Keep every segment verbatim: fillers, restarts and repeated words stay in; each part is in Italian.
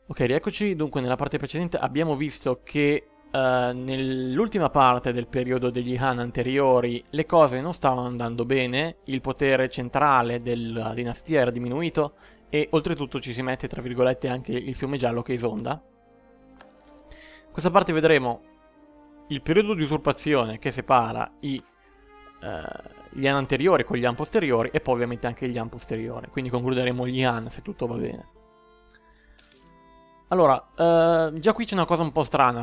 Ok, rieccoci. Dunque, nella parte precedente abbiamo visto che eh, nell'ultima parte del periodo degli Han anteriori le cose non stavano andando bene, il potere centrale della dinastia era diminuito e oltretutto ci si mette, tra virgolette, anche il fiume giallo che esonda. In questa parte vedremo il periodo di usurpazione che separa i, eh, gli Han anteriori con gli Han posteriori e poi ovviamente anche gli Han posteriori. Quindi concluderemo gli Han se tutto va bene. Allora, eh, già qui c'è una cosa un po' strana.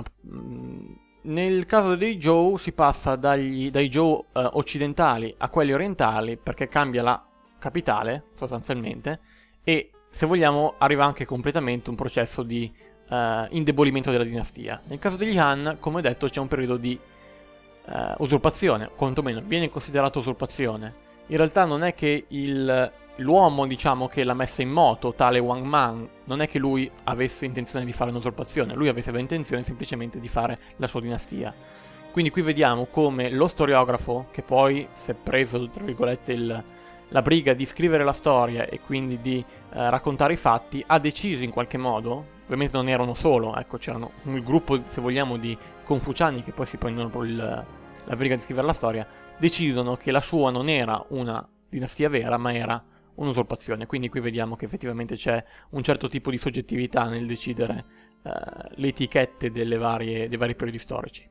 Nel caso dei Zhou si passa dagli, dai Zhou eh, occidentali a quelli orientali perché cambia la capitale, sostanzialmente, e se vogliamo arriva anche completamente un processo di eh, indebolimento della dinastia. Nel caso degli Han, come ho detto, c'è un periodo di eh, usurpazione, quantomeno viene considerato usurpazione. In realtà non è che il... L'uomo, diciamo, che l'ha messa in moto, tale Wang Mang, non è che lui avesse intenzione di fare un'usurpazione, lui aveva intenzione semplicemente di fare la sua dinastia. Quindi qui vediamo come lo storiografo, che poi si è preso, tra virgolette, il, la briga di scrivere la storia e quindi di eh, raccontare i fatti, ha deciso in qualche modo, ovviamente non erano solo, ecco, c'erano un gruppo, se vogliamo, di confuciani che poi si prendono proprio il, la briga di scrivere la storia, decidono che la sua non era una dinastia vera, ma era un'usurpazione. Quindi qui vediamo che effettivamente c'è un certo tipo di soggettività nel decidere eh, le etichette delle varie, dei vari periodi storici.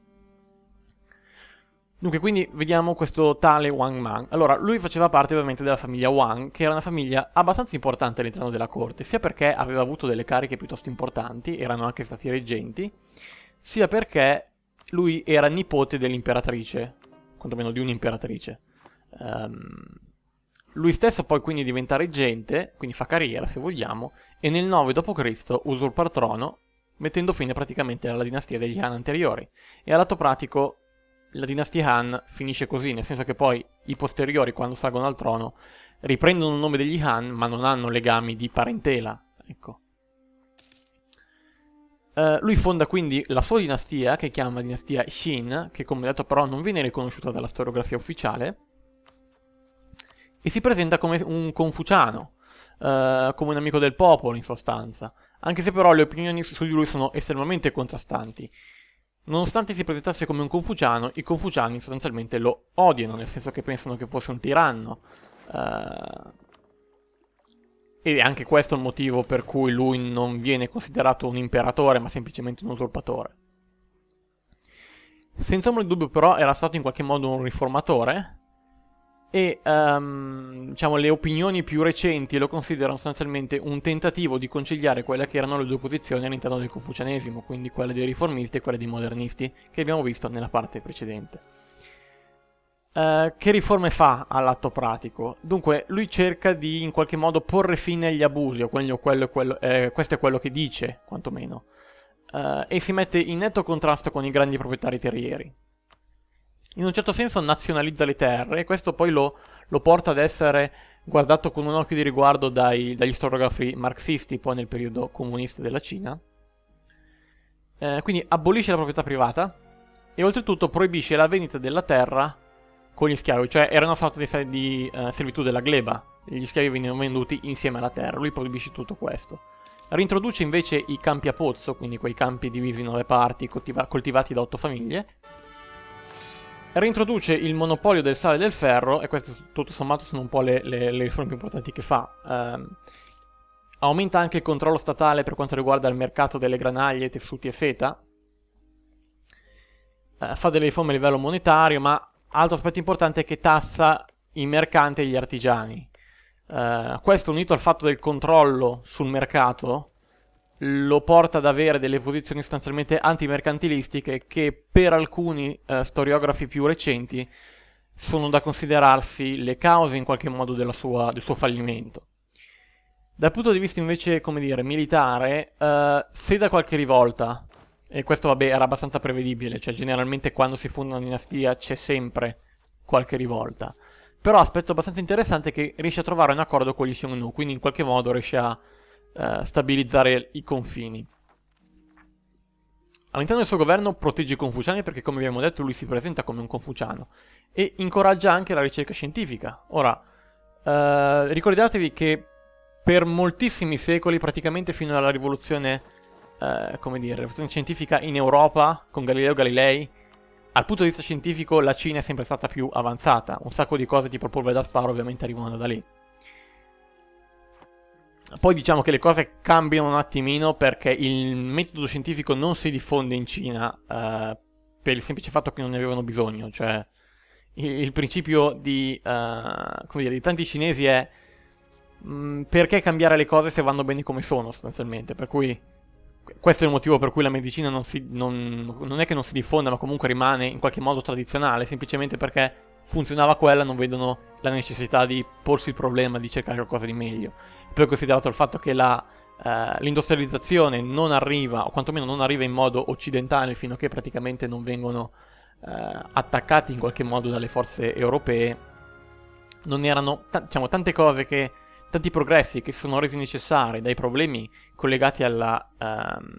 Dunque, quindi vediamo questo tale Wang Mang. Allora, lui faceva parte ovviamente della famiglia Wang, che era una famiglia abbastanza importante all'interno della corte, sia perché aveva avuto delle cariche piuttosto importanti, erano anche stati reggenti, sia perché lui era nipote dell'imperatrice, quantomeno di un'imperatrice. Um, Lui stesso poi quindi diventa reggente, quindi fa carriera se vogliamo, e nel nove dopo Cristo usurpa il trono, mettendo fine praticamente alla dinastia degli Han anteriori. E al lato pratico la dinastia Han finisce così, nel senso che poi i posteriori, quando salgono al trono, riprendono il nome degli Han, ma non hanno legami di parentela. Ecco. Uh, lui fonda quindi la sua dinastia, che chiama dinastia Xin, che come detto però non viene riconosciuta dalla storiografia ufficiale, e si presenta come un confuciano, eh, come un amico del popolo in sostanza, anche se però le opinioni su di lui sono estremamente contrastanti. Nonostante si presentasse come un confuciano, i confuciani sostanzialmente lo odiano, nel senso che pensano che fosse un tiranno. Eh, ed è anche questo il motivo per cui lui non viene considerato un imperatore, ma semplicemente un usurpatore. Senza ombra di dubbio però era stato in qualche modo un riformatore, e um, diciamo, le opinioni più recenti lo considerano sostanzialmente un tentativo di conciliare quelle che erano le due posizioni all'interno del confucianesimo, quindi quelle dei riformisti e quelle dei modernisti, che abbiamo visto nella parte precedente. Uh, che riforme fa all'atto pratico? Dunque, lui cerca di in qualche modo porre fine agli abusi, o quello, quello, quello, eh, questo è quello che dice, quantomeno, uh, e si mette in netto contrasto con i grandi proprietari terrieri. In un certo senso nazionalizza le terre e questo poi lo, lo porta ad essere guardato con un occhio di riguardo dai, dagli storiografi marxisti poi nel periodo comunista della Cina. Eh, quindi abolisce la proprietà privata e oltretutto proibisce la vendita della terra con gli schiavi, cioè era una sorta di, di uh, servitù della gleba, gli schiavi venivano venduti insieme alla terra, lui proibisce tutto questo. Rintroduce invece i campi a pozzo, quindi quei campi divisi in nove parti coltiva coltivati da otto famiglie. Reintroduce il monopolio del sale e del ferro, e queste tutto sommato sono un po' le, le, le riforme più importanti che fa. Eh, aumenta anche il controllo statale per quanto riguarda il mercato delle granaglie, tessuti e seta. Eh, fa delle riforme a livello monetario, ma altro aspetto importante è che tassa i mercanti e gli artigiani. Eh, questo, unito al fatto del controllo sul mercato, lo porta ad avere delle posizioni sostanzialmente antimercantilistiche che per alcuni eh, storiografi più recenti sono da considerarsi le cause in qualche modo della sua, del suo fallimento. Dal punto di vista invece, come dire, militare, eh, se da qualche rivolta, e questo vabbè era abbastanza prevedibile, cioè generalmente quando si fonda una dinastia c'è sempre qualche rivolta, però aspetto abbastanza interessante è che riesce a trovare un accordo con gli Xiongnu, quindi in qualche modo riesce a Uh, stabilizzare i confini. All'interno del suo governo protegge i confuciani perché, come abbiamo detto, lui si presenta come un confuciano e incoraggia anche la ricerca scientifica. Ora, uh, ricordatevi che per moltissimi secoli, praticamente fino alla rivoluzione eh, come dire, rivoluzione scientifica in Europa con Galileo Galilei, dal punto di vista scientifico la Cina è sempre stata più avanzata. Un sacco di cose tipo il polvere da sparo ovviamente arrivano da lì. Poi diciamo che le cose cambiano un attimino perché il metodo scientifico non si diffonde in Cina eh, per il semplice fatto che non ne avevano bisogno. Cioè il, il principio di, eh, come dire, di tanti cinesi è mh, perché cambiare le cose se vanno bene come sono, sostanzialmente. Per cui questo è il motivo per cui la medicina non, si, non, non è che non si diffonda, ma comunque rimane in qualche modo tradizionale, semplicemente perché funzionava quella, non vedono la necessità di porsi il problema di cercare qualcosa di meglio. Poi considerato il fatto che la, eh, l'industrializzazione non arriva, o quantomeno non arriva in modo occidentale, fino a che praticamente non vengono eh, attaccati in qualche modo dalle forze europee, non erano, t- diciamo, tante cose che, tanti progressi che si sono resi necessari dai problemi collegati alla, ehm,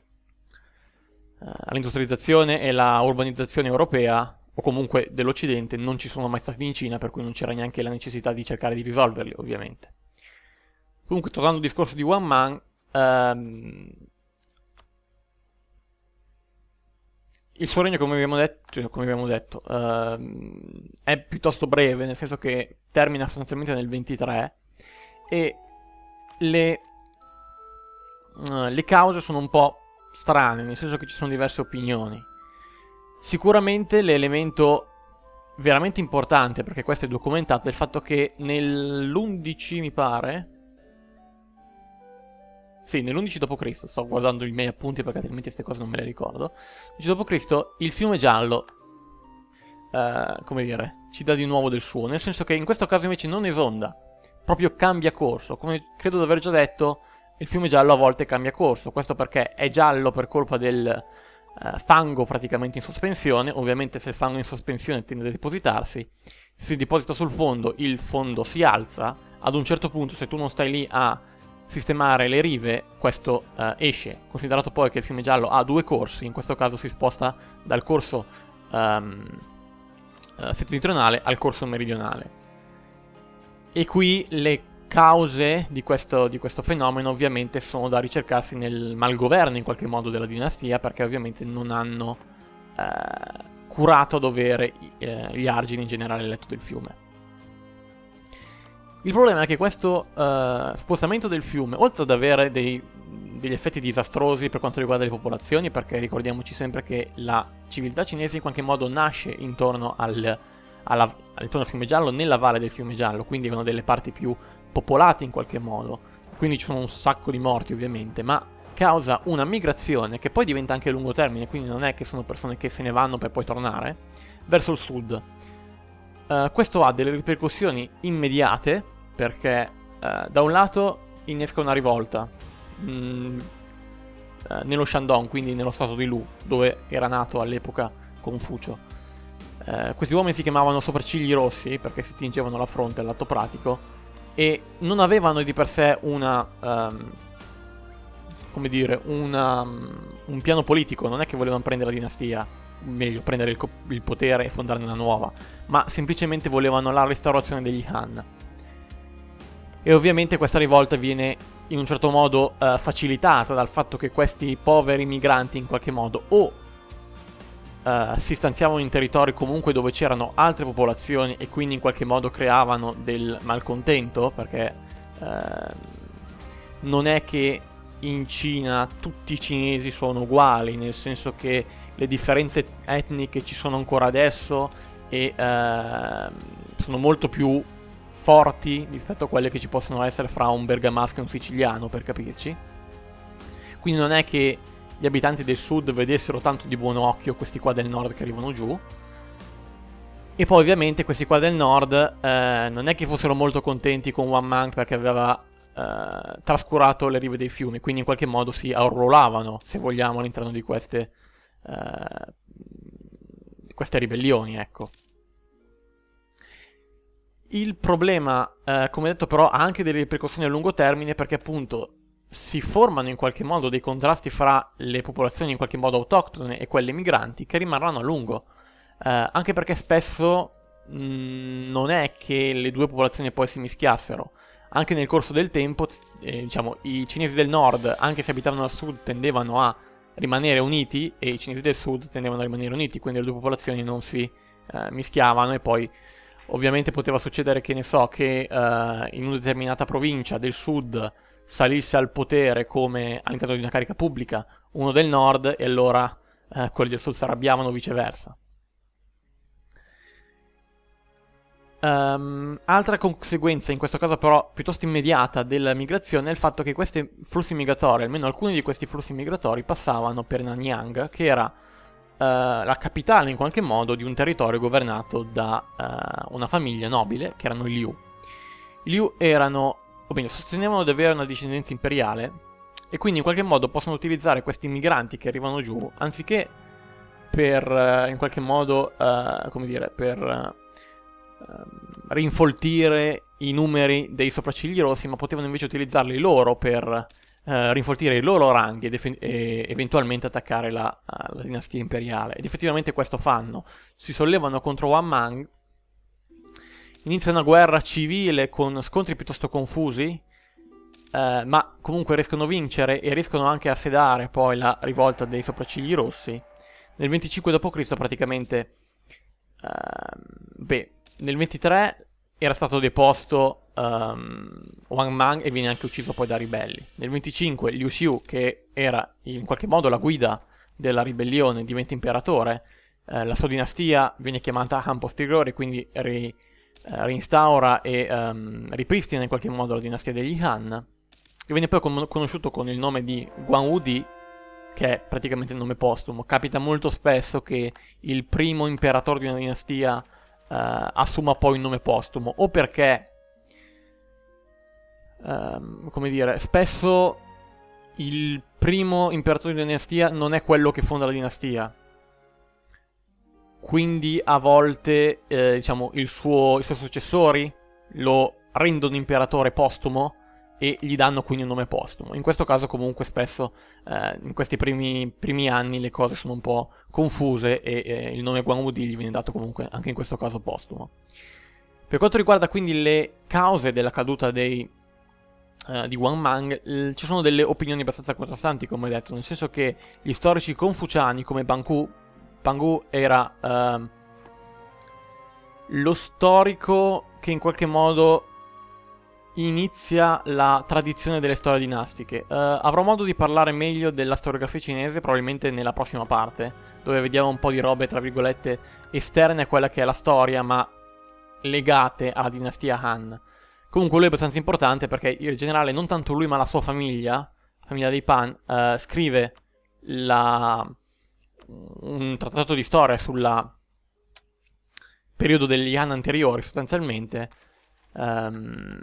all'industrializzazione e la urbanizzazione europea, o comunque dell'Occidente, non ci sono mai stati in Cina, per cui non c'era neanche la necessità di cercare di risolverli, ovviamente. Comunque, tornando al discorso di Wang Mang, ehm, il suo regno, come abbiamo detto, cioè, come abbiamo detto ehm, è piuttosto breve, nel senso che termina sostanzialmente nel ventitré, e le, uh, le cause sono un po' strane, nel senso che ci sono diverse opinioni. Sicuramente l'elemento veramente importante, perché questo è documentato, è il fatto che nell'undici, mi pare... Sì, nell'undici dopo Cristo, sto guardando i miei appunti perché altrimenti queste cose non me le ricordo. undici dopo Cristo, il fiume giallo, eh, come dire, ci dà di nuovo del suo, nel senso che in questo caso invece non esonda, proprio cambia corso. Come credo di aver già detto, il fiume giallo a volte cambia corso, questo perché è giallo per colpa del... Uh, fango praticamente in sospensione. Ovviamente se il fango è in sospensione tende a depositarsi, si deposita sul fondo, il fondo si alza, ad un certo punto se tu non stai lì a sistemare le rive questo uh, esce. Considerato poi che il fiume giallo ha due corsi, in questo caso si sposta dal corso um, uh, settentrionale al corso meridionale, e qui le cause di questo, di questo fenomeno ovviamente sono da ricercarsi nel malgoverno in qualche modo della dinastia, perché ovviamente non hanno eh, curato a dovere eh, gli argini in generale letto del fiume. Il problema è che questo eh, spostamento del fiume, oltre ad avere dei, degli effetti disastrosi per quanto riguarda le popolazioni, perché ricordiamoci sempre che la civiltà cinese in qualche modo nasce intorno al, alla, intorno al fiume giallo, nella valle del fiume giallo, quindi erano delle parti più popolati in qualche modo, quindi ci sono un sacco di morti ovviamente, ma causa una migrazione che poi diventa anche a lungo termine, quindi non è che sono persone che se ne vanno per poi tornare, verso il sud. Uh, questo ha delle ripercussioni immediate, perché uh, da un lato innesca una rivolta mh, uh, nello Shandong, quindi nello stato di Lu, dove era nato all'epoca Confucio. Uh, questi uomini si chiamavano sopraccigli rossi perché si tingevano la fronte al lato pratico, e non avevano di per sé una, um, come dire, una, um, un piano politico. Non è che volevano prendere la dinastia, meglio prendere il, il potere e fondarne una nuova, ma semplicemente volevano la restaurazione degli Han. E ovviamente questa rivolta viene in un certo modo uh, facilitata dal fatto che questi poveri migranti in qualche modo o Uh, si stanziavano in territori comunque dove c'erano altre popolazioni e quindi in qualche modo creavano del malcontento, perché uh, non è che in Cina tutti i cinesi sono uguali, nel senso che le differenze etniche ci sono ancora adesso e uh, sono molto più forti rispetto a quelle che ci possono essere fra un bergamasco e un siciliano, per capirci. Quindi non è che gli abitanti del sud vedessero tanto di buon occhio questi qua del nord che arrivano giù. E poi ovviamente questi qua del nord eh, non è che fossero molto contenti con Wang Mang perché aveva eh, trascurato le rive dei fiumi, quindi in qualche modo si arruolavano, se vogliamo, all'interno di queste, eh, queste ribellioni, ecco. Il problema, eh, come detto, però ha anche delle ripercussioni a lungo termine, perché appunto si formano in qualche modo dei contrasti fra le popolazioni in qualche modo autoctone e quelle migranti che rimarranno a lungo, eh, anche perché spesso mh, non è che le due popolazioni poi si mischiassero. anche nel corso del tempo, eh, diciamo, i cinesi del nord, anche se abitavano al sud, tendevano a rimanere uniti, e i cinesi del sud tendevano a rimanere uniti, quindi le due popolazioni non si eh, mischiavano. E poi ovviamente poteva succedere, che ne so, che eh, in una determinata provincia del sud salisse al potere come all'interno di una carica pubblica uno del nord, e allora eh, quelli del sud si arrabbiavano, o viceversa. Um, altra conseguenza, in questo caso però piuttosto immediata, della migrazione è il fatto che questi flussi migratori, almeno alcuni di questi flussi migratori, passavano per Nanyang, che era uh, la capitale in qualche modo di un territorio governato da uh, una famiglia nobile, che erano i Liu. I Liu erano, o meglio, sostenevano di avere una discendenza imperiale, e quindi in qualche modo possono utilizzare questi migranti che arrivano giù, anziché per uh, in qualche modo, uh, come dire, per... Uh, rinfoltire i numeri dei sopraccigli rossi, ma potevano invece utilizzarli loro per eh, rinfoltire i loro ranghi ed e eventualmente attaccare la, la dinastia imperiale. Ed effettivamente questo fanno. Si sollevano contro Wang Mang, inizia una guerra civile con scontri piuttosto confusi, eh, ma comunque riescono a vincere e riescono anche a sedare poi la rivolta dei sopraccigli rossi. Nel venticinque dopo Cristo praticamente, eh, beh, nel ventitré era stato deposto um, Wang Mang e viene anche ucciso poi da ribelli. Nel venticinque Liu Xiu, che era in qualche modo la guida della ribellione, diventa imperatore. Eh, la sua dinastia viene chiamata Han Posteriore, quindi ri, eh, reinstaura e um, ripristina in qualche modo la dinastia degli Han, che viene poi con conosciuto con il nome di Guangwudi, che è praticamente il nome postumo. Capita molto spesso che il primo imperatore di una dinastia Uh, assuma poi un nome postumo, o perché um, come dire, spesso il primo imperatore di una dinastia non è quello che fonda la dinastia, quindi a volte eh, diciamo il suo, i suoi successori lo rendono imperatore postumo e gli danno quindi un nome postumo. In questo caso comunque spesso eh, in questi primi, primi anni le cose sono un po' confuse e eh, il nome Guangwudi gli viene dato comunque anche in questo caso postumo. Per quanto riguarda quindi le cause della caduta dei, eh, di Wang Mang, l- ci sono delle opinioni abbastanza contrastanti, come detto, nel senso che gli storici confuciani come Bangu, Bangu era eh, lo storico che in qualche modo inizia la tradizione delle storie dinastiche. Uh, avrò modo di parlare meglio della storiografia cinese probabilmente nella prossima parte, dove vediamo un po' di robe tra virgolette esterne a quella che è la storia, ma legate alla dinastia Han. Comunque lui è abbastanza importante perché in generale non tanto lui ma la sua famiglia, famiglia dei Pan, uh, scrive la... un trattato di storia sul periodo degli Han anteriori sostanzialmente, um,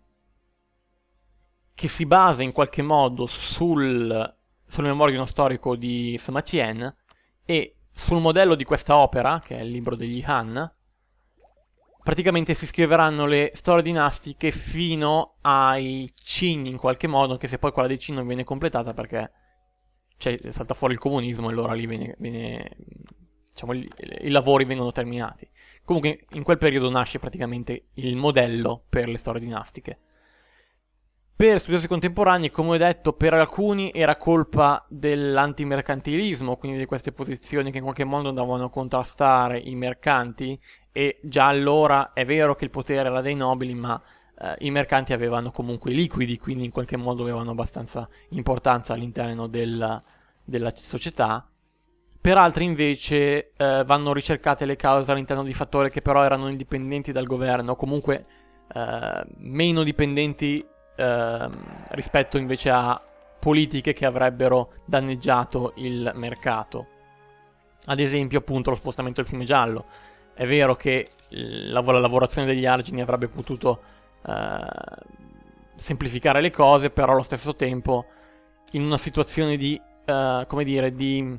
che si basa in qualche modo sul, sulla memoria di uno storico di Sima Qian, e sul modello di questa opera, che è il libro degli Han, praticamente si scriveranno le storie dinastiche fino ai Qin in qualche modo, anche se poi quella dei Qin non viene completata perché cioè, salta fuori il comunismo e allora lì viene, viene diciamo, i, i lavori vengono terminati. Comunque in quel periodo nasce praticamente il modello per le storie dinastiche. Per studiosi contemporanei, come ho detto, per alcuni era colpa dell'antimercantilismo, quindi di queste posizioni che in qualche modo andavano a contrastare i mercanti, e già allora è vero che il potere era dei nobili, ma eh, i mercanti avevano comunque i liquidi, quindi in qualche modo avevano abbastanza importanza all'interno del, della società. Per altri invece eh, vanno ricercate le cause all'interno di fattori che però erano indipendenti dal governo, o comunque eh, meno dipendenti Uh, rispetto invece a politiche che avrebbero danneggiato il mercato. Ad esempio appunto lo spostamento del fiume Giallo. È vero che la, la lavorazione degli argini avrebbe potuto uh, semplificare le cose, però allo stesso tempo in una situazione di uh, come dire di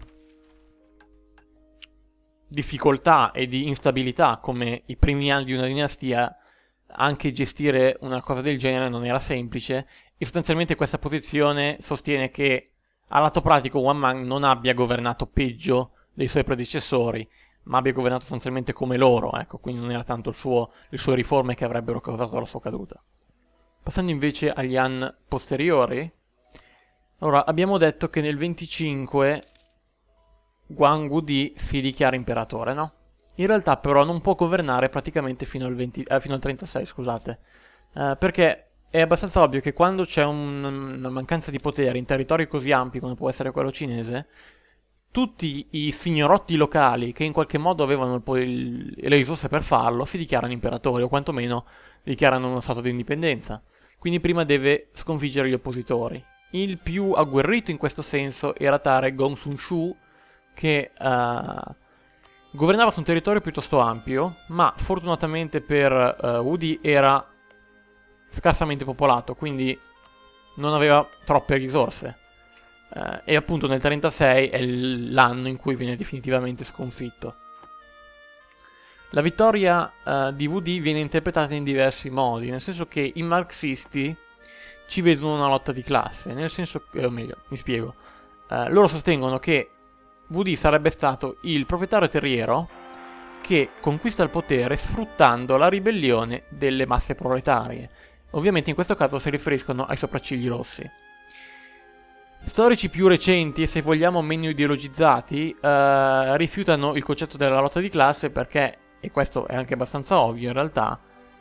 difficoltà e di instabilità come i primi anni di una dinastia, anche gestire una cosa del genere non era semplice, e sostanzialmente questa posizione sostiene che a lato pratico Wang Mang non abbia governato peggio dei suoi predecessori, ma abbia governato sostanzialmente come loro, ecco, quindi non era tanto il suo, le sue riforme che avrebbero causato la sua caduta. Passando invece agli Han posteriori, allora abbiamo detto che nel venticinque Gwang Wudi si dichiara imperatore, no? In realtà però non può governare praticamente fino al, venti, eh, fino al trentasei, scusate, eh, perché è abbastanza ovvio che quando c'è un, una mancanza di potere in territori così ampi come può essere quello cinese, tutti i signorotti locali che in qualche modo avevano il, il, le risorse per farlo si dichiarano imperatori o quantomeno dichiarano uno stato di indipendenza. Quindi prima deve sconfiggere gli oppositori. Il più agguerrito in questo senso era Tare Gong Sun Shu, che uh, governava su un territorio piuttosto ampio, ma fortunatamente per uh, Wudi era scarsamente popolato, quindi non aveva troppe risorse. Uh, e appunto nel trentasei è l'anno in cui viene definitivamente sconfitto. La vittoria uh, di Wudi viene interpretata in diversi modi, nel senso che i marxisti ci vedono una lotta di classe, nel senso che, o meglio, mi spiego, uh, loro sostengono che Wudi sarebbe stato il proprietario terriero che conquista il potere sfruttando la ribellione delle masse proletarie. Ovviamente in questo caso si riferiscono ai sopraccigli rossi. Storici più recenti e se vogliamo meno ideologizzati uh, rifiutano il concetto della lotta di classe perché, e questo è anche abbastanza ovvio in realtà,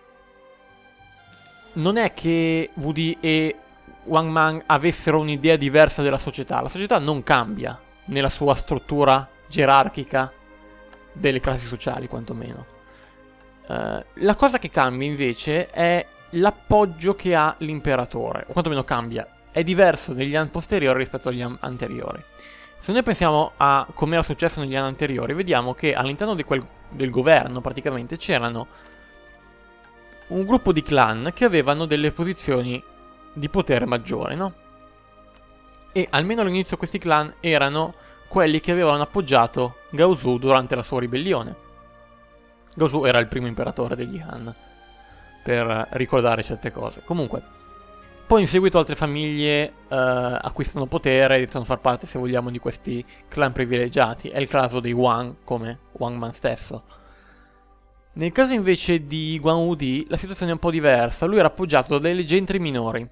non è che Wudi e Wang Mang avessero un'idea diversa della società. La società non cambia nella sua struttura gerarchica delle classi sociali, quantomeno. Uh, la cosa che cambia invece è l'appoggio che ha l'imperatore, o quantomeno cambia. È diverso negli anni posteriori rispetto agli anni anteriori. Se noi pensiamo a come era successo negli anni anteriori, vediamo che all'interno di quel, del governo praticamente c'erano un gruppo di clan che avevano delle posizioni di potere maggiore, no? E almeno all'inizio questi clan erano quelli che avevano appoggiato Gaozu durante la sua ribellione. Gaozu era il primo imperatore degli Han, per ricordare certe cose. Comunque, poi in seguito altre famiglie eh, acquistano potere e iniziano a far parte, se vogliamo, di questi clan privilegiati. È il caso dei Wang, come Wang Man stesso. Nel caso invece di Gwang Wudi la situazione è un po' diversa. Lui era appoggiato da delle gentri minori.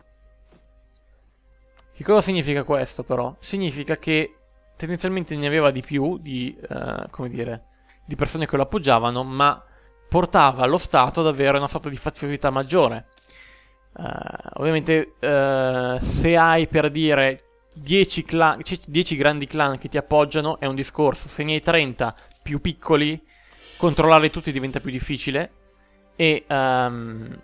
Che cosa significa questo però? Significa che tendenzialmente ne aveva di più di, uh, come dire, di persone che lo appoggiavano, ma portava lo Stato ad avere una sorta di faziosità maggiore. Uh, ovviamente uh, se hai, per dire, dieci, clan, dieci grandi clan che ti appoggiano è un discorso. Se ne hai trenta più piccoli, controllare tutti diventa più difficile e um,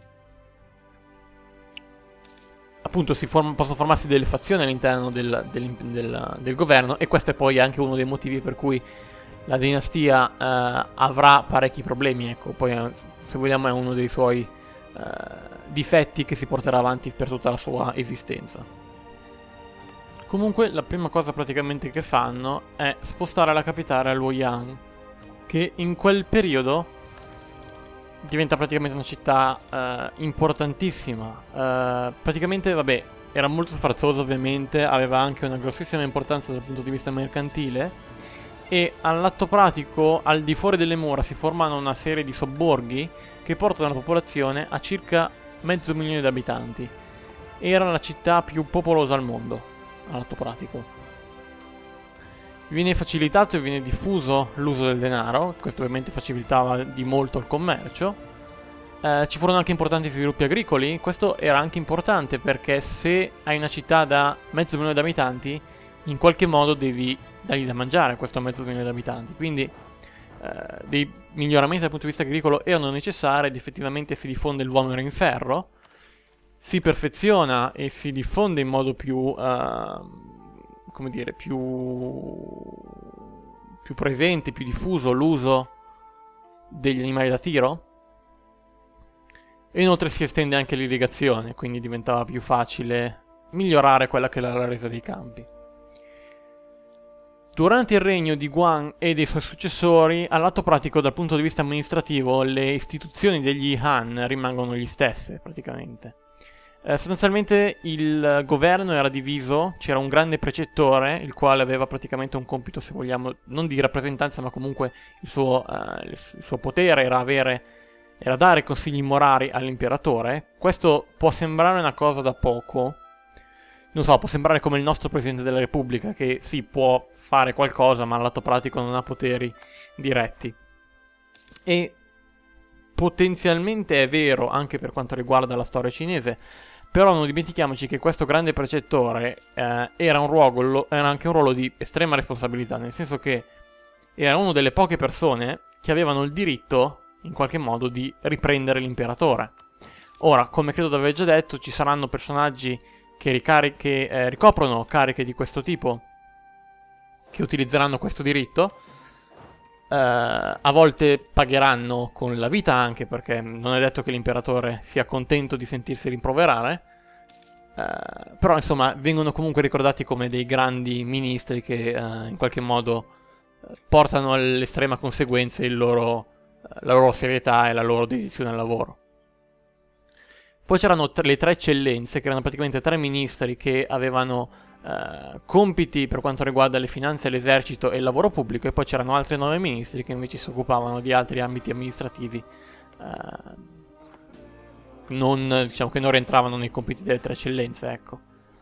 appunto si form possono formarsi delle fazioni all'interno del, del, del, del governo, e questo è poi anche uno dei motivi per cui la dinastia uh, avrà parecchi problemi. Ecco, poi se vogliamo è uno dei suoi uh, difetti che si porterà avanti per tutta la sua esistenza. Comunque la prima cosa praticamente che fanno è spostare la capitale a Luoyang, che in quel periodo diventa praticamente una città uh, importantissima. Uh, praticamente, vabbè, era molto sfarzosa ovviamente, aveva anche una grossissima importanza dal punto di vista mercantile, e all'atto pratico, al di fuori delle mura, si formano una serie di sobborghi che portano la popolazione a circa mezzo milione di abitanti. Era la città più popolosa al mondo, all'atto pratico. Viene facilitato e viene diffuso l'uso del denaro, questo ovviamente facilitava di molto il commercio. Eh, ci furono anche importanti sviluppi agricoli, questo era anche importante perché se hai una città da mezzo milione di abitanti, in qualche modo devi dargli da mangiare a questo mezzo milione di abitanti, quindi eh, dei miglioramenti dal punto di vista agricolo erano necessari ed effettivamente si diffonde il vomero in ferro, si perfeziona e si diffonde in modo più... Eh, come dire, più, più presente, più diffuso l'uso degli animali da tiro, e inoltre si estende anche l'irrigazione, quindi diventava più facile migliorare quella che era la resa dei campi. Durante il regno di Guan e dei suoi successori, all'atto pratico dal punto di vista amministrativo, le istituzioni degli Han rimangono gli stesse praticamente. Eh, sostanzialmente il governo era diviso, c'era un grande precettore, il quale aveva praticamente un compito, se vogliamo, non di rappresentanza, ma comunque il suo, uh, il suo potere era avere era dare consigli morali all'imperatore. Questo può sembrare una cosa da poco, non so, può sembrare come il nostro Presidente della Repubblica, che sì, può fare qualcosa, ma all'atto pratico non ha poteri diretti. E potenzialmente è vero anche per quanto riguarda la storia cinese, però non dimentichiamoci che questo grande precettore eh, era, un ruolo, era anche un ruolo di estrema responsabilità, nel senso che era una delle poche persone che avevano il diritto, in qualche modo, di riprendere l'imperatore. Ora, come credo di aver già detto, ci saranno personaggi che, ricari- che eh, ricoprono cariche di questo tipo, che utilizzeranno questo diritto. Uh, a volte pagheranno con la vita anche, perché non è detto che l'imperatore sia contento di sentirsi rimproverare, uh, però insomma vengono comunque ricordati come dei grandi ministri che uh, in qualche modo uh, portano all'estrema conseguenza il loro, uh, la loro serietà e la loro dedizione al lavoro. Poi c'erano le tre eccellenze, che erano praticamente tre ministri che avevano Uh, compiti per quanto riguarda le finanze, l'esercito e il lavoro pubblico, e poi c'erano altri nove ministri che invece si occupavano di altri ambiti amministrativi, uh, non, diciamo che non rientravano nei compiti delle tre eccellenze, ecco.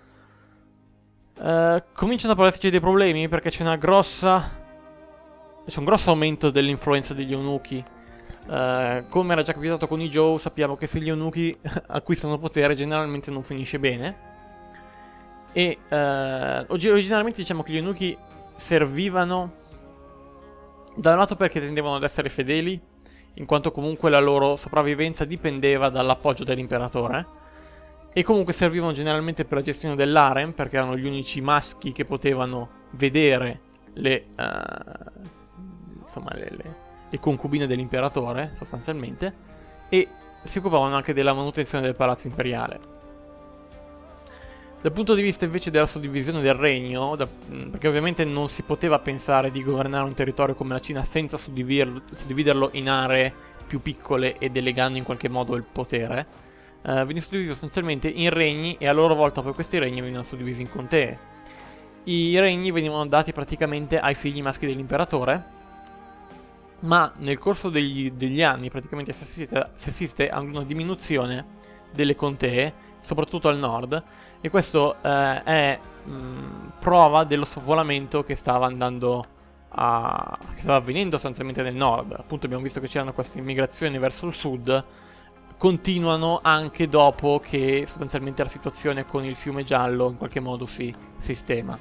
Uh, cominciano a esserci dei problemi perché c'è una grossa c'è un grosso aumento dell'influenza degli eunuchi. Uh, come era già capitato con i Zhou, sappiamo che se gli eunuchi acquistano potere generalmente non finisce bene. E uh, originalmente diciamo che gli eunuchi servivano da un lato perché tendevano ad essere fedeli, in quanto comunque la loro sopravvivenza dipendeva dall'appoggio dell'imperatore, e comunque servivano generalmente per la gestione dell'harem, perché erano gli unici maschi che potevano vedere le, uh, insomma, le, le, le concubine dell'imperatore sostanzialmente, e si occupavano anche della manutenzione del palazzo imperiale. Dal punto di vista invece della suddivisione del regno, da, perché ovviamente non si poteva pensare di governare un territorio come la Cina senza suddividerlo in aree più piccole e delegando in qualche modo il potere, eh, veniva suddiviso sostanzialmente in regni, e a loro volta poi questi regni venivano suddivisi in contee. I regni venivano dati praticamente ai figli maschi dell'imperatore, ma nel corso degli, degli anni praticamente si assiste, si assiste a una diminuzione delle contee, soprattutto al nord, e questo eh, è mh, prova dello spopolamento che stava andando a che stava avvenendo sostanzialmente nel nord. Appunto abbiamo visto che c'erano queste immigrazioni verso il sud, continuano anche dopo che sostanzialmente la situazione con il fiume giallo in qualche modo si sistema.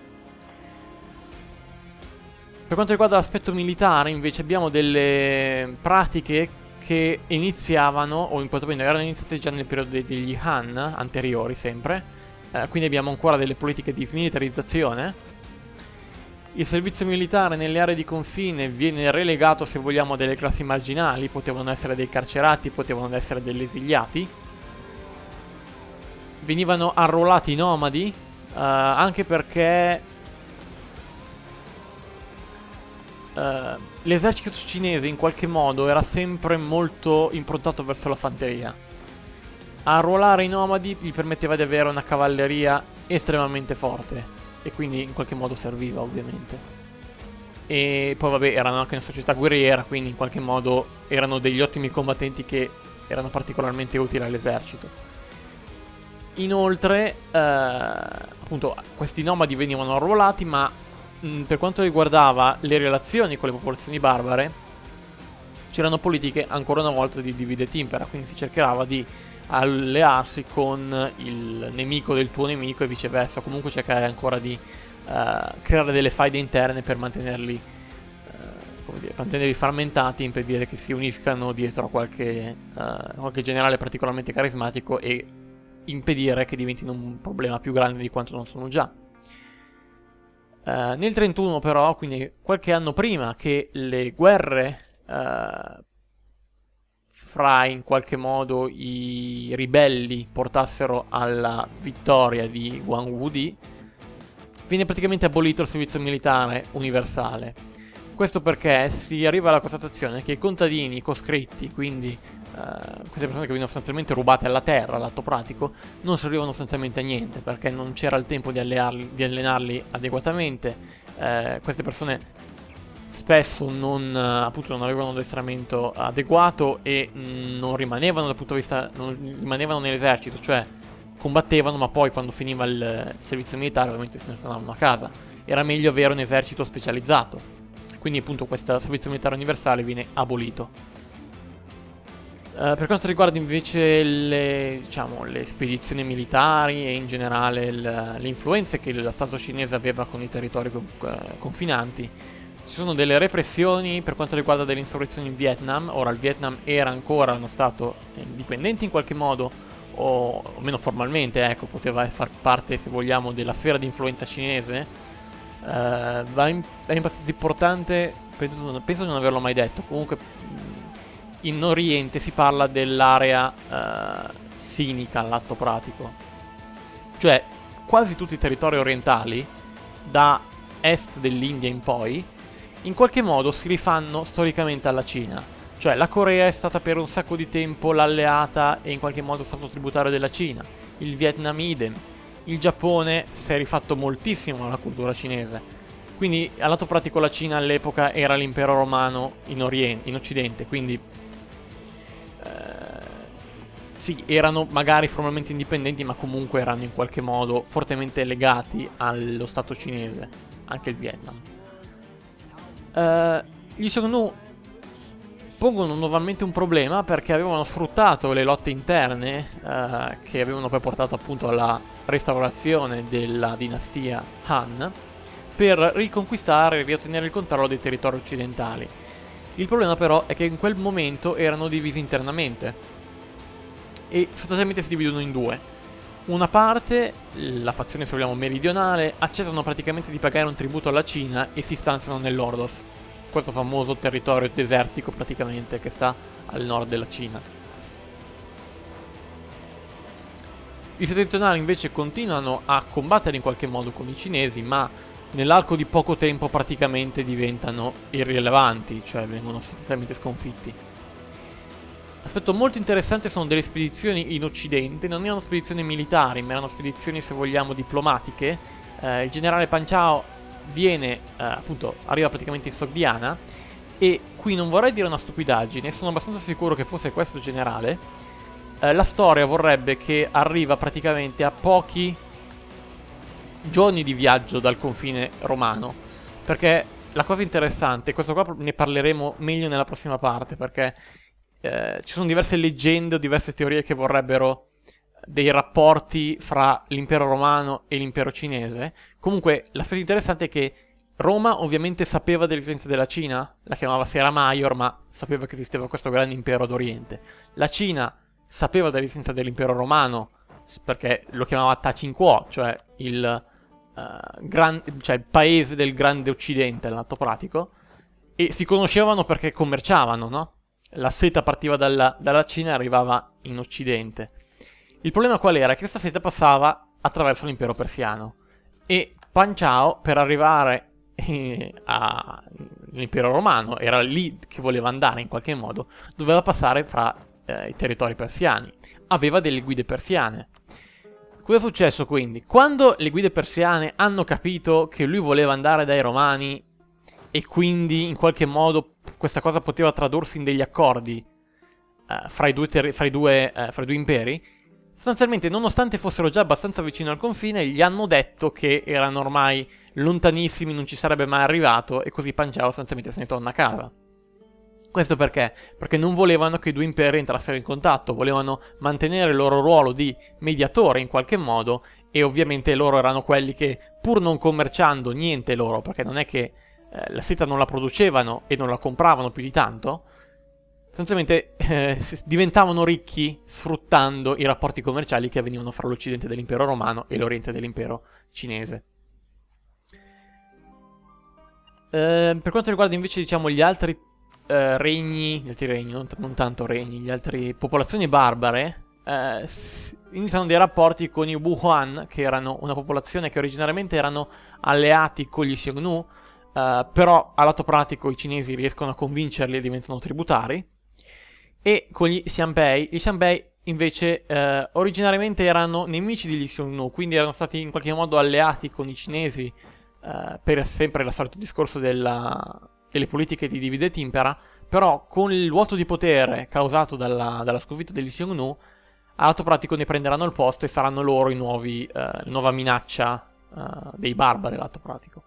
Per quanto riguarda l'aspetto militare invece abbiamo delle pratiche che iniziavano, o in quanto meno erano iniziate già nel periodo degli Han anteriori sempre, eh, quindi abbiamo ancora delle politiche di smilitarizzazione. Il servizio militare nelle aree di confine viene relegato, se vogliamo, a delle classi marginali, potevano essere dei carcerati, potevano essere degli esiliati. Venivano arruolati i nomadi, eh, anche perché Uh, l'esercito cinese in qualche modo era sempre molto improntato verso la fanteria. Arruolare i nomadi gli permetteva di avere una cavalleria estremamente forte, e quindi in qualche modo serviva ovviamente. E poi vabbè, erano anche una società guerriera, quindi in qualche modo erano degli ottimi combattenti che erano particolarmente utili all'esercito. Inoltre uh, appunto questi nomadi venivano arruolati, ma per quanto riguardava le relazioni con le popolazioni barbare, c'erano politiche ancora una volta di divide et impera, quindi si cercava di allearsi con il nemico del tuo nemico e viceversa, comunque cercare ancora di uh, creare delle faide interne per mantenerli, uh, come dire, mantenerli frammentati, impedire che si uniscano dietro a qualche, uh, qualche generale particolarmente carismatico e impedire che diventino un problema più grande di quanto non sono già. Uh, nel trentuno però, quindi qualche anno prima che le guerre uh, fra in qualche modo i ribelli portassero alla vittoria di Guan Wudi, viene praticamente abolito il servizio militare universale. Questo perché si arriva alla constatazione che i contadini coscritti, quindi Uh, queste persone che venivano sostanzialmente rubate alla terra, all'atto pratico, non servivano sostanzialmente a niente, perché non c'era il tempo di, allearli, di allenarli adeguatamente. Uh, queste persone spesso non, appunto, non avevano un addestramento adeguato e non rimanevano dal punto di vista, non rimanevano nell'esercito, cioè combattevano ma poi quando finiva il servizio militare ovviamente se ne tornavano a casa. Era meglio avere un esercito specializzato, quindi appunto questo servizio militare universale viene abolito. Uh, per quanto riguarda invece le, diciamo, le spedizioni militari e in generale le influenze che lo Stato cinese aveva con i territori co uh, confinanti, ci sono delle repressioni per quanto riguarda delle insurrezioni in Vietnam. Ora il Vietnam era ancora uno Stato indipendente in qualche modo, o, o meno formalmente, ecco, poteva far parte, se vogliamo, della sfera di influenza cinese. Uh, è abbastanza importante, penso, penso di non averlo mai detto, comunque in Oriente si parla dell'area uh, sinica all'atto pratico, cioè quasi tutti i territori orientali, da est dell'India in poi, in qualche modo si rifanno storicamente alla Cina. Cioè la Corea è stata per un sacco di tempo l'alleata e in qualche modo stato tributario della Cina, il Vietnam idem, il Giappone si è rifatto moltissimo alla cultura cinese. Quindi all'atto pratico la Cina all'epoca era l'impero romano in, Oriente, in Occidente, quindi sì, erano magari formalmente indipendenti, ma comunque erano in qualche modo fortemente legati allo Stato cinese, anche il Vietnam. Uh, gli Xiongnu pongono nuovamente un problema perché avevano sfruttato le lotte interne uh, che avevano poi portato appunto alla restaurazione della dinastia Han per riconquistare e riottenere il controllo dei territori occidentali. Il problema però è che in quel momento erano divisi internamente e sostanzialmente si dividono in due. Una parte, la fazione se vogliamo meridionale, accettano praticamente di pagare un tributo alla Cina e si stanziano nell'Ordos, questo famoso territorio desertico praticamente che sta al nord della Cina. I settentrionali invece continuano a combattere in qualche modo con i cinesi, ma nell'arco di poco tempo praticamente diventano irrilevanti, cioè vengono sostanzialmente sconfitti. Aspetto molto interessante sono delle spedizioni in Occidente, non erano spedizioni militari, ma erano spedizioni, se vogliamo, diplomatiche. Eh, il generale Pan Chao viene, eh, appunto, arriva praticamente in Sogdiana, e qui non vorrei dire una stupidaggine, sono abbastanza sicuro che fosse questo generale. Eh, la storia vorrebbe che arriva praticamente a pochi giorni di viaggio dal confine romano, perché la cosa interessante, questo qua ne parleremo meglio nella prossima parte, perché Eh, ci sono diverse leggende o diverse teorie che vorrebbero dei rapporti fra l'impero romano e l'impero cinese. Comunque l'aspetto interessante è che Roma ovviamente sapeva dell'esistenza della Cina, la chiamava Sera Maior, ma sapeva che esisteva questo grande impero d'Oriente. La Cina sapeva dell'esistenza dell'impero romano perché lo chiamava Ta Qingguo, cioè il, uh, gran, cioè il paese del grande occidente all'atto pratico, e si conoscevano perché commerciavano, no? La seta partiva dalla, dalla Cina e arrivava in Occidente. Il problema qual era? Che questa seta passava attraverso l'impero persiano e Pan Chao, per arrivare eh, all'impero romano, era lì che voleva andare in qualche modo, doveva passare fra eh, i territori persiani. Aveva delle guide persiane. Cosa è successo quindi? Quando le guide persiane hanno capito che lui voleva andare dai romani e quindi in qualche modo questa cosa poteva tradursi in degli accordi uh, fra, i due fra, i due, uh, fra i due imperi, sostanzialmente, nonostante fossero già abbastanza vicino al confine, gli hanno detto che erano ormai lontanissimi, non ci sarebbe mai arrivato, e così Pan Chao sostanzialmente se ne torna a casa. Questo perché? Perché non volevano che i due imperi entrassero in contatto, volevano mantenere il loro ruolo di mediatore in qualche modo, e ovviamente loro erano quelli che, pur non commerciando niente loro, perché non è che Eh, la seta non la producevano e non la compravano più di tanto, sostanzialmente eh, diventavano ricchi sfruttando i rapporti commerciali che avvenivano fra l'Occidente dell'impero romano e l'Oriente dell'impero cinese. Eh, per quanto riguarda invece, diciamo, gli altri eh, regni, gli altri regni, non, non tanto regni, gli altri popolazioni barbare, eh, iniziano dei rapporti con i Wuhuan, che erano una popolazione che originariamente erano alleati con gli Xiongnu. Uh, però a lato pratico i cinesi riescono a convincerli e diventano tributari, e con gli Xianbei, gli Xianbei invece uh, originariamente erano nemici degli Xiongnu, quindi erano stati in qualche modo alleati con i cinesi uh, per sempre il solito discorso della, delle politiche di divide et impera, però con il vuoto di potere causato dalla, dalla sconfitta degli Xiongnu, all'atto pratico ne prenderanno il posto e saranno loro i nuovi, eh, la nuova minaccia eh, dei barbari all'atto pratico.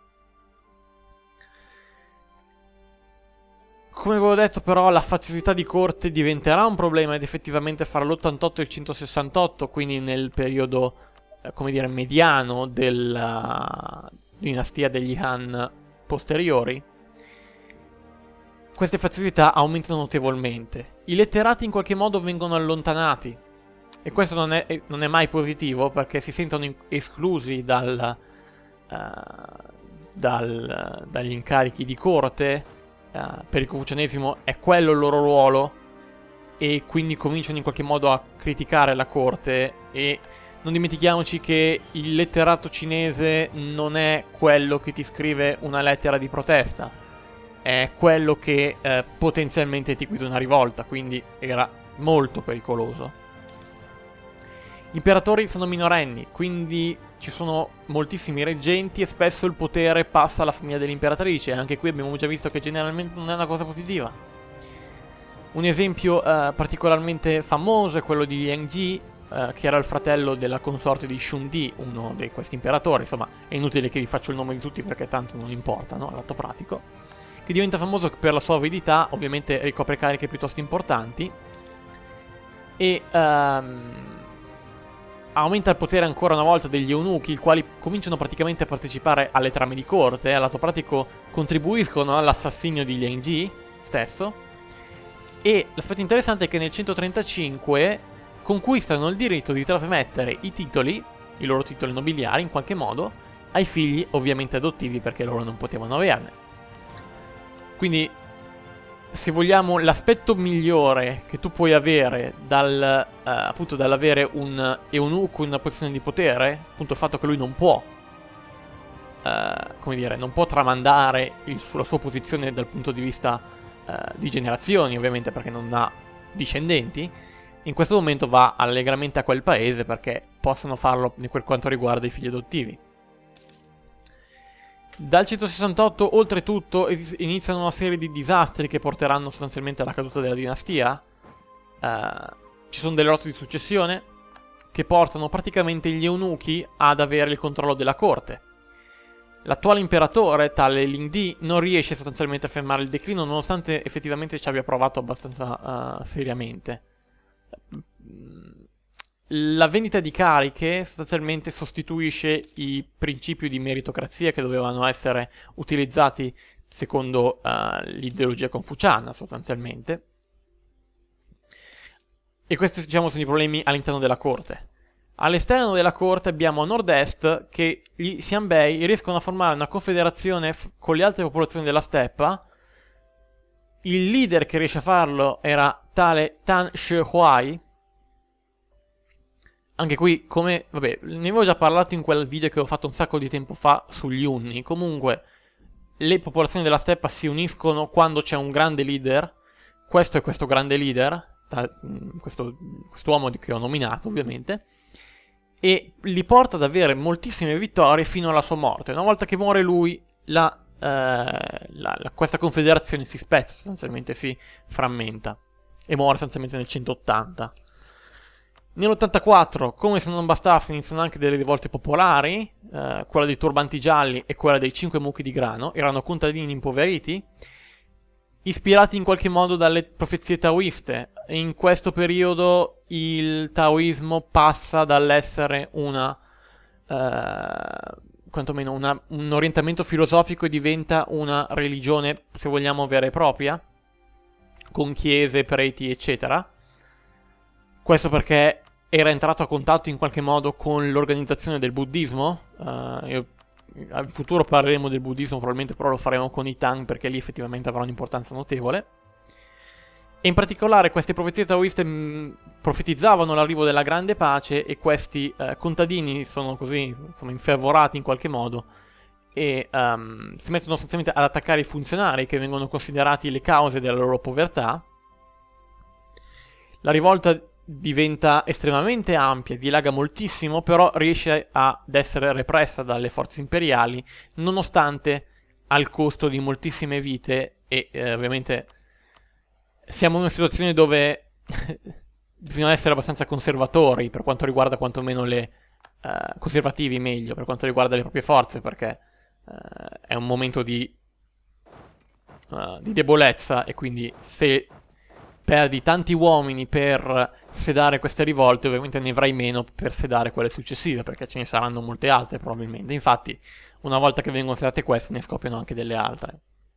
Come avevo detto però, la faziosità di corte diventerà un problema ed effettivamente fra l'ottantotto e il centosessantotto, quindi nel periodo, eh, come dire, mediano della dinastia degli Han posteriori, queste faziosità aumentano notevolmente. I letterati in qualche modo vengono allontanati, e questo non è, non è mai positivo perché si sentono in- esclusi dal, uh, dal, dagli incarichi di corte. Uh, per il confucianesimo è quello il loro ruolo, e quindi cominciano in qualche modo a criticare la corte. E non dimentichiamoci che il letterato cinese non è quello che ti scrive una lettera di protesta, è quello che eh, potenzialmente ti guida una rivolta, quindi era molto pericoloso. Gli imperatori sono minorenni, quindi ci sono moltissimi reggenti e spesso il potere passa alla famiglia dell'imperatrice. Anche qui abbiamo già visto che generalmente non è una cosa positiva. Un esempio eh, particolarmente famoso è quello di Liang Ji, eh, che era il fratello della consorte di Shun Di, uno di questi imperatori. Insomma, è inutile che vi faccio il nome di tutti perché tanto non importa, no? All'atto pratico. Che diventa famoso per la sua avidità, ovviamente ricopre cariche piuttosto importanti. E... Um, aumenta il potere ancora una volta degli eunuchi, i quali cominciano praticamente a partecipare alle trame di corte, all'atto pratico contribuiscono all'assassinio di Liang Ji stesso, e l'aspetto interessante è che nel centotrentacinque conquistano il diritto di trasmettere i titoli, i loro titoli nobiliari in qualche modo, ai figli ovviamente adottivi perché loro non potevano averne. Quindi, se vogliamo, l'aspetto migliore che tu puoi avere dal, uh, appunto dall'avere un eunuco in una posizione di potere, appunto il fatto che lui non può, uh, come dire, non può tramandare il, la sua posizione dal punto di vista uh, di generazioni, ovviamente perché non ha discendenti, in questo momento va allegramente a quel paese perché possono farlo per quanto riguarda i figli adottivi. Dal centosessantotto, oltretutto, iniziano una serie di disastri che porteranno sostanzialmente alla caduta della dinastia. Uh, ci sono delle lotte di successione che portano praticamente gli eunuchi ad avere il controllo della corte. L'attuale imperatore, tale Ling Di, non riesce sostanzialmente a fermare il declino, nonostante effettivamente ci abbia provato abbastanza uh, seriamente. La vendita di cariche sostanzialmente sostituisce i principi di meritocrazia che dovevano essere utilizzati secondo uh, l'ideologia confuciana sostanzialmente. E questi, diciamo, sono i problemi all'interno della corte. All'esterno della corte abbiamo a nord-est che gli Xianbei riescono a formare una confederazione con le altre popolazioni della steppa. Il leader che riesce a farlo era tale Tan Shihuai. Anche qui, come, vabbè, ne avevo già parlato in quel video che ho fatto un sacco di tempo fa sugli Unni. Comunque, le popolazioni della steppa si uniscono quando c'è un grande leader. Questo è questo grande leader, questo quest'uomo che ho nominato, ovviamente. E li porta ad avere moltissime vittorie fino alla sua morte. Una volta che muore lui, la, eh, la, la, questa confederazione si spezza, sostanzialmente si frammenta. E muore sostanzialmente nel centottanta. Nell'ottantaquattro, come se non bastasse, iniziano anche delle rivolte popolari, eh, quella dei turbanti gialli e quella dei cinque mucchi di grano. Erano contadini impoveriti, ispirati in qualche modo dalle profezie taoiste. In questo periodo il taoismo passa dall'essere una, eh, quantomeno una, un orientamento filosofico e diventa una religione, se vogliamo, vera e propria, con chiese, preti, eccetera. Questo perché era entrato a contatto in qualche modo con l'organizzazione del buddismo. Uh, io, in futuro parleremo del buddismo, probabilmente però lo faremo con i Tang perché lì effettivamente avrà un'importanza notevole. E in particolare queste profezie taoiste mh, profetizzavano l'arrivo della grande pace, e questi uh, contadini sono così, insomma, infervorati in qualche modo e um, si mettono sostanzialmente ad attaccare i funzionari che vengono considerati le cause della loro povertà. La rivolta diventa estremamente ampia, dilaga moltissimo, però riesce ad essere repressa dalle forze imperiali, nonostante al costo di moltissime vite e eh, ovviamente siamo in una situazione dove bisogna essere abbastanza conservatori per quanto riguarda quantomeno le uh, conservativi meglio per quanto riguarda le proprie forze, perché uh, è un momento di uh, di debolezza, e quindi se perdi tanti uomini per sedare queste rivolte, ovviamente ne avrai meno per sedare quelle successive, perché ce ne saranno molte altre probabilmente. Infatti, una volta che vengono sedate queste, ne scoppiano anche delle altre.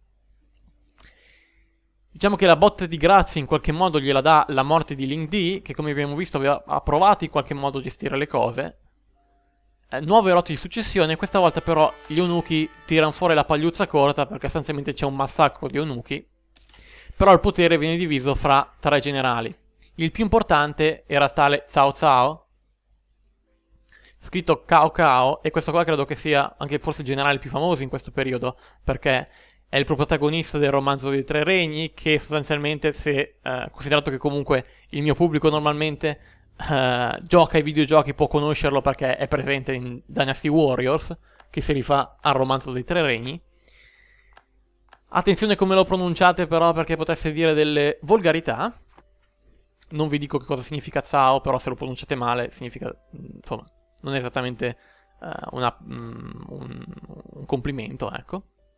Diciamo che la botta di grazia in qualche modo gliela dà la morte di Ling Di, che come abbiamo visto aveva, ha provato in qualche modo a gestire le cose. Eh, nuove rotte di successione, questa volta però gli eunuchi tirano fuori la pagliuzza corta, perché sostanzialmente c'è un massacro di eunuchi. Però il potere viene diviso fra tre generali. Il più importante era tale Cao Cao, scritto Cao Cao, e questo qua credo che sia anche forse il generale più famoso in questo periodo, perché è il protagonista del romanzo dei Tre Regni, che sostanzialmente, se eh, considerato che comunque il mio pubblico normalmente eh, gioca ai videogiochi, può conoscerlo perché è presente in Dynasty Warriors, che si rifà al romanzo dei Tre Regni. Attenzione come lo pronunciate però, perché potesse dire delle volgarità. Non vi dico che cosa significa Cao, però se lo pronunciate male significa, insomma, non è esattamente uh, una, um, un, un complimento, ecco.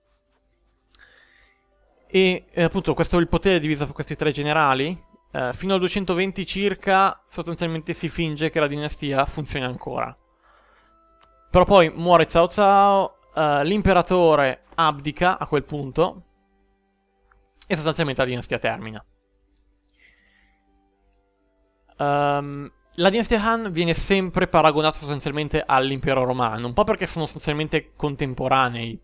E eh, appunto questo è il potere diviso fra questi tre generali. Uh, fino al duecentoventi circa sostanzialmente si finge che la dinastia funzioni ancora. Però poi muore Cao Cao, uh, l'imperatore abdica a quel punto e sostanzialmente la dinastia termina. Um, la dinastia Han viene sempre paragonata sostanzialmente all'impero romano, un po' perché sono sostanzialmente contemporanei,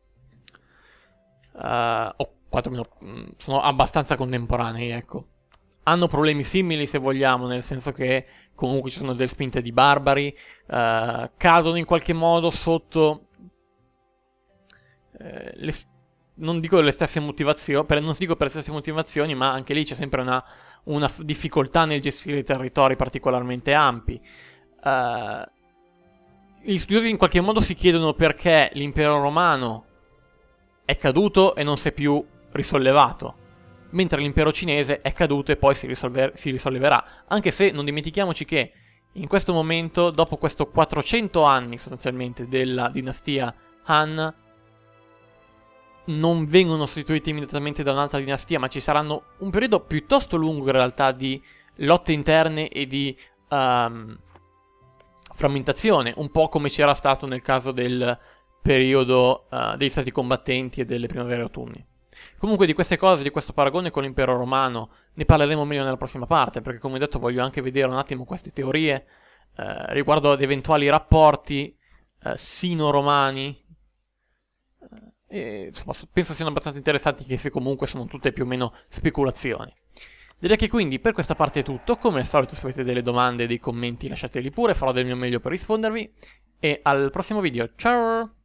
uh, o quantomeno sono abbastanza contemporanei, ecco. Hanno problemi simili, se vogliamo, nel senso che comunque ci sono delle spinte di barbari, uh, cadono in qualche modo sotto eh, le, non dico le stesse motivazioni, per, non dico per le stesse motivazioni, ma anche lì c'è sempre una, una difficoltà nel gestire territori particolarmente ampi. Uh, gli studiosi in qualche modo si chiedono perché l'impero romano è caduto e non si è più risollevato, mentre l'impero cinese è caduto e poi si, risolver- si risolleverà. Anche se non dimentichiamoci che in questo momento, dopo questo quattrocento anni sostanzialmente della dinastia Han, non vengono sostituiti immediatamente da un'altra dinastia, ma ci saranno un periodo piuttosto lungo in realtà di lotte interne e di um, frammentazione, un po' come c'era stato nel caso del periodo uh, dei stati combattenti e delle primavere e autunni. Comunque di queste cose, di questo paragone con l'impero romano, ne parleremo meglio nella prossima parte, perché come detto voglio anche vedere un attimo queste teorie eh, riguardo ad eventuali rapporti eh, sino-romani, e, insomma, penso siano abbastanza interessanti, che se comunque sono tutte più o meno speculazioni. Direi che quindi per questa parte è tutto. Come al solito, se avete delle domande, dei commenti, lasciateli pure, farò del mio meglio per rispondervi, e al prossimo video. Ciao!